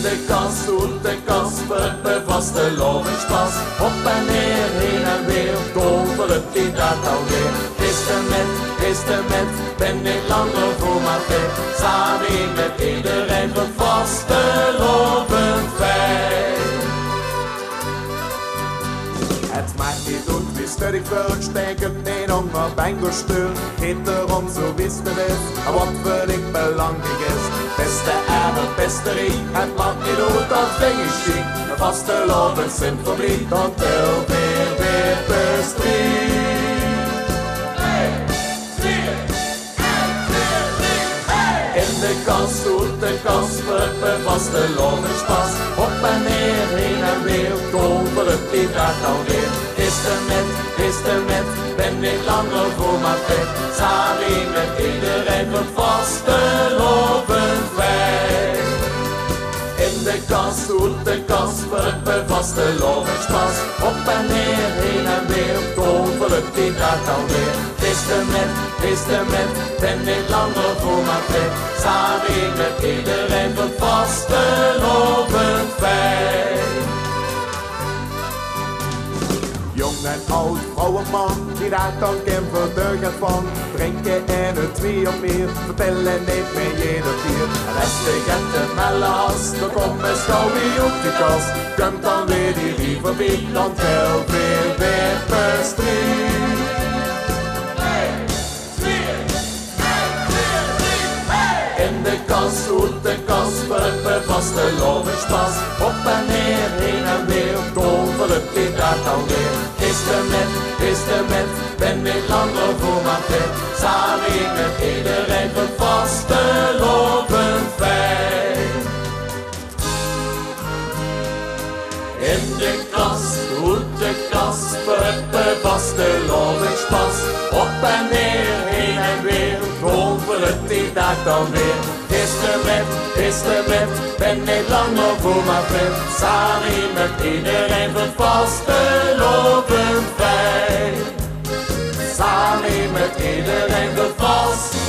de kast doet de Kasper bij vaste lovenspas. Op en neer, heen en weer, toverend die dat alweer. Is de met, ben ik langer voor mijn vet. Samen met iedereen van vaste lovend feit. Het maakt niet uit wie sterk wordt, steken nee om maar bang gestuur. Geht erom zo wist het is, en wat voor ik belangrijk is. Beste ere, beste riek, het maakt niet uit dat ding is chic. Een vaste lovend symfonie, dan wil weer bestrijd. In de kast doet de Kasper bij vaste lovenspas. Op en neer, heen en weer, toverend die draagt alweer. Is de met, ben ik langer voor mijn vet. Samen met iedereen van vaste lovend feit. In de kast doet de Kasper bij vaste lovenspas. Op en neer, heen en weer, toverend die draagt alweer. Is de met, ben ik langer voor mijn vet. Samen met iedereen van vaste lovend feit. Jong en oud, vrouw en man, die daar dan ken verdeugd van. Drinken en een twee of meer, vertellen niet meer jeder keer. En als de gente mellas, dan komt mijn schouw weer op die kast. Komt dan weer die rieverbiek, dan telt weer bestrijd. In de kast doet de Kasper bij vaste lovenspas. Op en neer, heen en weer, toverend die draagt alweer. Is de met, ben ik langer voor mijn vet. Samen met iedereen van vaste lovend feit. In de kast doet de Kasper bij vaste lovenspas. Op en neer, heen en weer, toverend die draagt dan weer. Is de met, ben ik langer voor mijn vet. Samen met iedereen van vaste lovend feit. Samen met iedereen van vaste